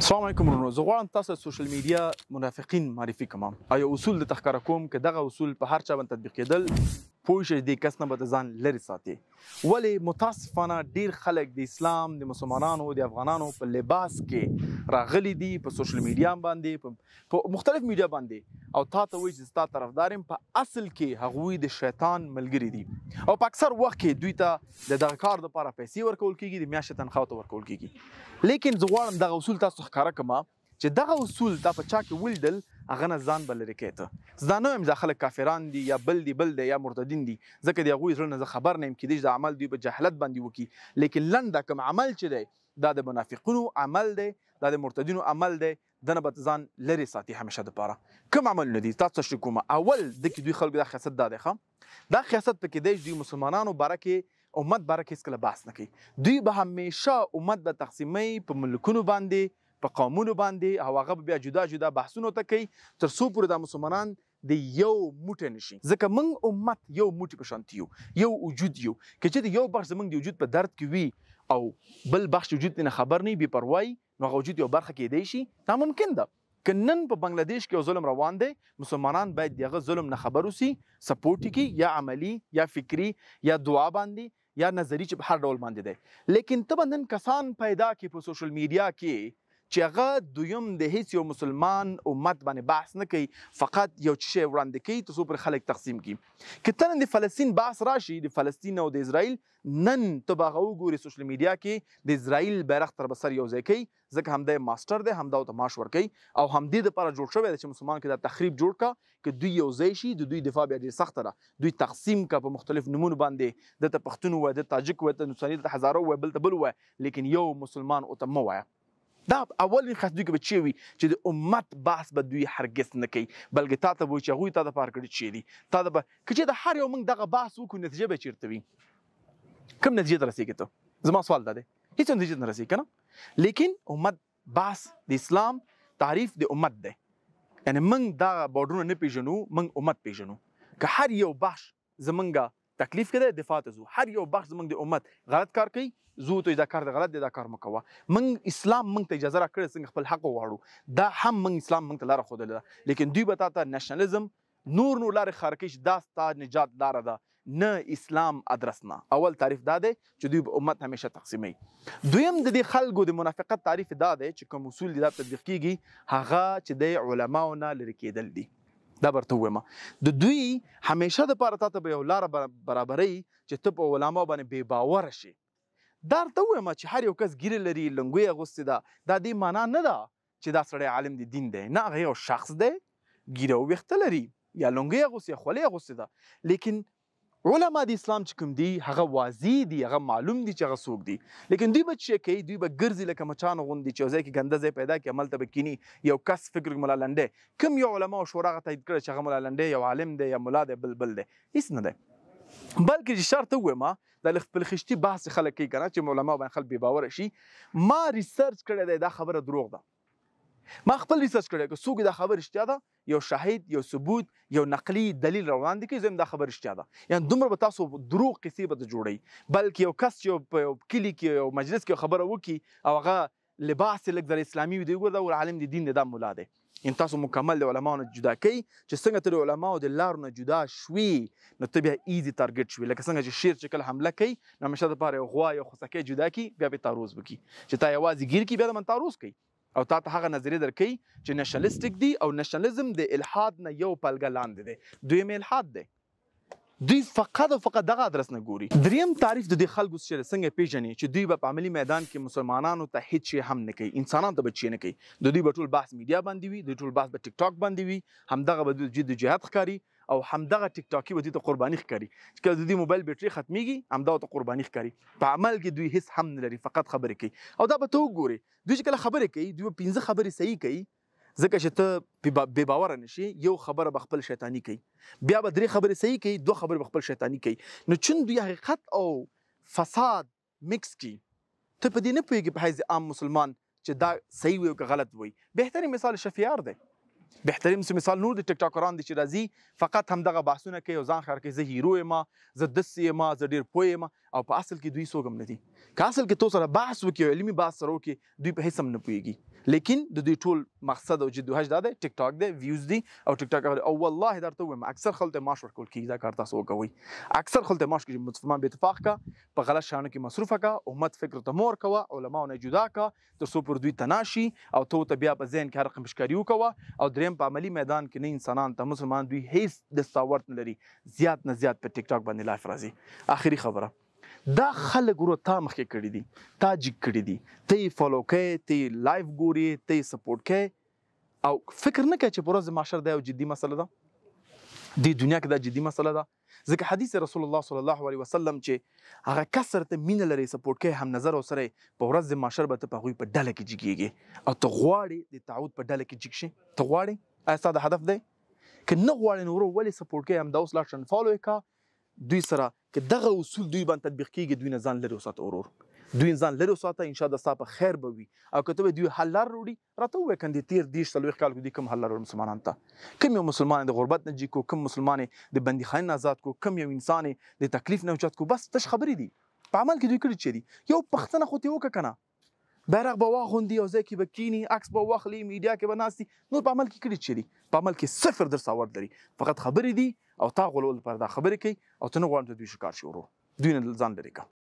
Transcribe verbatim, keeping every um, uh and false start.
السلام علیکم ورونو، زه غواړم تاسو سوشل میډیا منافقین معرفي کړم او یو اصول د تخکاره کوم که دغه اصول په هر چا باندې تطبیق کېدل پوه شئ دې کس نه به د ځان لرې ساتي. ولې متاسفانه ډېر خلک د اسلام د مسلمانانو د افغانانو په لباس کې راغلي دي په سوشل میډیا باندې په مختلف میډیا باندې او تا ته وایي چې ستا طرفدار یم، په اصل کې هغوی د شیطان ملګري دي او په اکثر وخت کې دوی ته د دغه کار دپاره پیسې ورکول کېږي، د میاشتې تنخوا ته ورکول کېږي. لیکن زه غواړم دغه اصول تاسو ښکاره کړم چې دغه اصول تا په چا کې ولیدل هغه نه ځان به لرې کړې ته. زه دا نه وایم دا خلک کافران دي یا بل دي بل دی یا مرتدین دي، ځکه د هغوی زړه نه زه خبر نه یم، کیدای شي دا عمل دوی په جهالت باندې وکړي. لیکن لنډه کوم عمل چې دی دا د منافقینو عمل دی، دا د مرتدینو عمل دی، دنه به ځان لرې ساتي همیشه دپاره. کوم عملونه دي تاسو تشریح کوم. اول دکې دوی خلکو دا خیاست دا دی ښه دا خیاست په کیدای شي دوی مسلمانانو باره کې امت باره کې هېڅکله بحث نه کوي. دوی به همیشه امت به تقسیموي په ملکونو باندې، په قومونو باندې او هغه به بیا جدا جدا بحثونو ته کوي تر څو پورې دا مسلمانان د یو موټی نشي. ځکه موږ امت یو موټی په شانتي یو، یو وجود یو. که چېرته یو بخش زموږ د وجود په درد کې وي او بل بخش وجود نه خبر نه وي، بې پروایي، نو هغه وجود یو برخه کېدی شي. دا ممکن ده. که نن په بنګلادیش کې یو ظلم روان دی، مسلمانان باید د هغه ظلم نه خبر اوسي، سپورټ یې کړي، یا عملي یا فکري یا دعا باندې یا نظري چې په هر ډول باندې دی. لیکن ته به نن کسان پیدا کړي په سوشل میډیا کې چې هغه دویم د هیڅ یو مسلمان امت باندې بحث نه کوي، فقط یو څه شی وړاندې کوي تر څو پورې خلک تقسیم کړي. که ته نن د فلسطین بحث راشي، د فلسطین او د اسرائیل، نن ته به هغه وګورې سوشل میډیا کې د اسرائیل بیرغ تر بسر یو ځای کوي، ځکه همدا یې ماسټر دی، همدا ورته معاش ورکوي او همدې دپاره جوړ شوی دی چې مسلمان کې دا تخریب جوړ کړه که دوی یو ځای شي. د دوی دفاع بیا ډېر سخته ده. دوی تقسیم کړه په مختلف نومونو باندې، دلته پښتون ووایه، دلته تاجک ووایه، دلته نورستاني، دلته هزاره ووایه، بل ته بل ووایه، لیکن یو مسلمان ورته مه وایه. دا اول خاص دوی کې به چې وي چې د امت بحث به دوی هرګز نه کوي، بلکې تا ته به وایي چې هغوی تا دپاره کړي چې دي. تا د به که چې د هر یو موږ دغه بحث وکړو نتیجه به چېرته وي؟ کوم نتیجې ته رسېږي؟ ته زما سوال دا دی، هېڅ نتیجې ته نه رسېږي که نه. لیکن امت بحث د اسلام تعریف د امت دی، یعنې موږ دا بارډرونه نه پېژنو، موږ امت پېژنو. که هر یو بخش زموږ تکلیف کې دی دفاع ته ځو، هر یو بخش زموږ د امت غلط کار کوي، زو ته دا کار د غلط دی، دا کار مه کوه. موږ اسلام موږ ته اجازه راکړې څنګه خپل حق وغواړو، دا هم موږ اسلام موږ ته لاره ښودلې ده. لیکن دوی به تا ته نیشنلزم نور نور لارې ښکاره کوي چې دا ستا نجات لاره ده، نه اسلام ادرس نه. اول تعریف دا دی چې دوی به امت همیشه تقسیموي. دویم د دې خلکو د منافقت تعریف دا دی چې کوم اصول دي دا تطبیق کېږي، هغه چې د علماو نه لرې کېدل دي. دا برته ووایم د دوی همیشه دپاره تا ته به یو لاره برابروي چې ته په علماو باندې بې باوره شي. دا درته ووایم چې هر یو کس ګیره لري، لنګوی اغوستې ده، دا دې معنا نه ده چې دا سړی عالم د دین دی. نه، هغه یو شخص دی، ګیره او ویښته لري، یا لنګوی اغوستې یا خولۍ اغوستې ده. لیکن علما د اسلام چې کوم دي هغه واضح دي، هغه معلوم دي چې هغه څوک دي. لیکن دوی به څه کوي؟ دوی به ګرځي لکه مچانو غوندې چې یو ځای کې ګنده ځای پیدا کړي، هملته به کیني یو کس فکر ملا لنډی. کوم یو علما او شورا هغه تایید کړی چې هغه ملا لنډی یو عالم دی یا ملا دی، بل بل دی، هېڅ نه دی. بلکې چې شرط ووایم دا خپل خشتي بحث خلک کوي که نه چې علما باندې خلک بې باوره شي. ما ریسرچ کړی دی، دا خبره دروغ ده. ما خپل ریسرچ کړی، که څوک دا خبره رښتیا ده، یو شاهد، یو ثبوت، یو نقلي دلیل را وړاندې کوي، زه یم دا خبره رښتیا ده. یعنې دومره به تاسو دروغ کیسې به ته جوړوي. بلکې یو کس چې په یو کلي کې یو مجلس کې خبره وکړي او هغه لباس یې لږ ذره اسلامي وي، دوی ګوره دا عالم د دین دی، دا ملا دی. یعنې تاسو مکمل د علماو نه جدا کوي چې څنګه ته د علماو د لارو نه جدا شوي نو ته بیا ایزي تارګټ شوي. لکه څنګه چې شیر چې کله حمله کوي نو همیشه دپاره یو غوا یو خوسکی جدا کړي، بیا به تعرض وکړي چې تا یوازې ګیر کړي، بیا د من تعرض کوي او تا ته هغه نظریه درکوي چې نیشنلسټک دی او نیشنلزم د الحاد نه یو پلګه لاندې دی، دویم الحاد دی. دوی فقط او فقط دغه ادرس نه ګوري. دریم تعریف د دې خلکو چې څنګه پیژني چې دوی به په عملي میدان کې مسلمانانو ته هیڅ شی هم نه کوي، انسانانو ته به چې نه کوي. د دوی به ټول بحث میډیا باندې وي، د ټول بحث به ټیک ټاک باندې وي، همدغه به دوی د جهاد ښکاري او همدغه ټیک ټاکي به دوی ته قرباني ښکاري. چې کله د دوی موبایل بیټري ختمیږي همدا ورته قرباني ښکاري. په عمل کې دوی هیڅ هم نه لري، فقط خبرې کوي. او دا به ته وګورې دوی چې کله خبرې کوي، دوی به پنځه خبرې صحیح کوي، ځکه چې ته بې باوره نشي. یو خبره به خپل شیطاني کوي، بیا به درې خبرې صحیح کوي، دوه خبرې به خپل شیطاني کوي. نو چون دوی حقیقت او فساد مکس کړي، ته په دې نه پوهېږي په حیث عام مسلمان چې دا صحیح وي او که غلط وي. بهترین مثال شفیار دی، بهترین مثال نور د ټیک ټاکران دي چې راځي فقط همدغه بحثونه کوي او ځان ښکاره کوي زه هیرو یم، زه داسې یم، زه ډېر پوه یم، او په اصل کې دوی څوک هم نه دي. که اصل کې تو سره بحث وکړي او علمي بحث سره وکړي، دوی په هېڅ هم نه پوهېږي. لیکن د دوی ټول مقصد او جدوجهد دا دی ټیک ټاک دی ویوز دي او ټیک ټاک او والله درته وایم اکثر خلک ته معاش ورکول کېږي دا کار تاسو وکوئ اکثر خلک ته معاش کېږي مسلمان به اتفاق کا په غلط شیانو کې مصروفه کا امت فکر ته مور کوه علماو نه جدا کا تر څو پر دوی تناشي او ته ته بیا په ذهن کې هر رقم ښکاري وکوه او دریم په عملي میدان کې نه انسانان ته مسلمان دوی هیڅ دستاورد نه لري زیات نه زیات په ټیک ټاک باندې لایف راځي آخري خبره دا خلک ورو تا مخکې کړي دي تا جګ کړي دي ته یې فالو کوې ته یې لایف ګورې ته یې سپورټ کوې او فکر نه کوې چې په ورځ محشر دا یو جدي مسله ده دې دنیا کې دا جدي مسله ده ځکه حدیث رسول الله صلی الله علیه وسلم چې هغه کس سره ته مینه لرې سپورټ کوې هم نظر ورسره په ورځ محشر به ته په هغوی په ډله کې جګېږې او ته غواړې د تعود په ډله کې جګ شې ته غواړې ایا ستا د هدف دی که نه غواړې نو ورو ولې سپورټ کوې همدا اوس لاړ شه فالو یې کا دوی سره که دغه اصول دوی باندې تطبیق کیږي دوی نه ځان لرې وساته ورور دوی ځان لرې وساته انشاءالله ستا په خیر به وي او که ته به دوی حل لار وړي راته ووایه کندې تېر دېرش څلوېښت کال دوی کوم حل لار وړي مسلمانانو ته کوم یو مسلمان د غربت نه جګ کو کوم مسلمان د بندیخانې نه آزاد کو کوم یو انسان د تکلیف نه اوچت کو بس تش خبرې دي په عمل کې دوی کړي چې دي یو پښتنه خو ترې وکړه که نه بیرغ به واغوندي او ځای کې به کینی عکس به واخلي میډیا کې به ناست دي نور په عمل کې کړي چې دي په عمل کې صفر دستاورد لري فقط خبرې دي او تا غولولو لپاره دا خبرې کوي او ته نه غواړم چې دوی شکار شي ورو دوی نه ځان لرې کړه